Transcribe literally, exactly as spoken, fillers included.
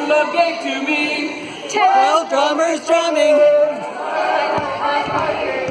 true love gave to me. Twelve drummers drumming.